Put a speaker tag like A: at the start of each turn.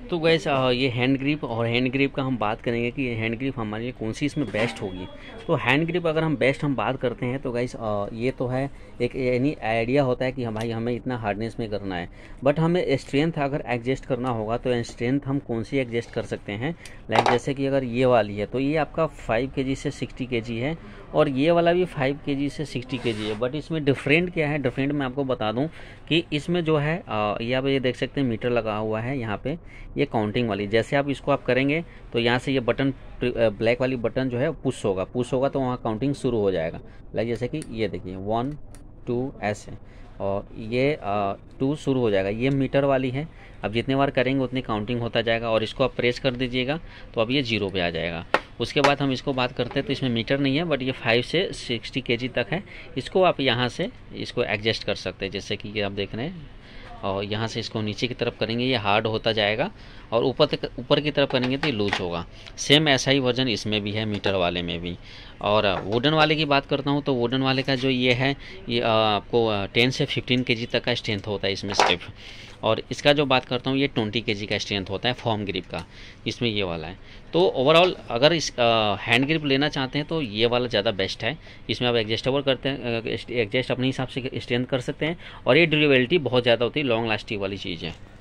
A: तो गैस ये hand grip और हैंड ग्रिप का हम बात करेंगे कि ये हैंड ग्रिप हमारे लिए कौन सी इसमें बेस्ट होगी। तो हैंड ग्रिप अगर हम बेस्ट हम बात करते हैं तो गैस ये तो है एक यानी आइडिया होता है कि हम भाई हमें इतना हार्डनेस में करना है, बट हमें स्ट्रेंथ अगर एडजस्ट करना होगा तो स्ट्रेंथ हम कौन सी एडजस्ट कर सकते हैं। लाइक जैसे कि अगर ये वाली है तो ये आपका 5 kg से 60 kg है और ये वाला भी 5 kg से 60 kg है। बट इसमें डिफरेंट क्या है, डिफरेंट मैं आपको बता दूं कि इसमें जो है ये आप ये देख सकते हैं मीटर लगा हुआ है यहाँ पे, ये काउंटिंग वाली। जैसे आप इसको आप करेंगे तो यहाँ से ये बटन ब्लैक वाली बटन जो है पुश होगा तो वहाँ काउंटिंग शुरू हो जाएगा। लाइक जैसे कि ये देखिए 1 2 ऐसे, और ये 2 शुरू हो जाएगा। ये मीटर वाली है, अब जितने बार करेंगे उतनी काउंटिंग होता जाएगा और इसको आप प्रेस कर दीजिएगा तो अब ये 0 पे आ जाएगा। उसके बाद हम इसको बात करते हैं तो इसमें मीटर नहीं है, बट ये 5 से 60 kg तक है। इसको आप यहाँ से इसको एडजस्ट कर सकते हैं, जैसे कि ये आप देख रहे हैं। और यहाँ से इसको नीचे की तरफ करेंगे ये हार्ड होता जाएगा और ऊपर की तरफ करेंगे तो ये लूज होगा। सेम ऐसा ही वर्जन इसमें भी है, मीटर वाले में भी। और वुडन वाले की बात करता हूँ तो वुडन वाले का जो ये है ये आपको 10 से 15 kg तक का स्ट्रेंथ होता है इसमें स्टेप। और इसका जो बात करता हूँ ये 20 kg का स्ट्रेंथ होता है फॉर्म ग्रिप का, इसमें ये वाला है। तो ओवरऑल अगर इस हैंड ग्रिप लेना चाहते हैं तो ये वाला ज़्यादा बेस्ट है। इसमें आप एडजस्टेबल करते हैं, एडजस्ट अपने हिसाब से स्ट्रेंथ कर सकते हैं और ये ड्यूरेबिलिटी बहुत ज़्यादा होती है, लॉन्ग लास्टिंग वाली चीज़ है।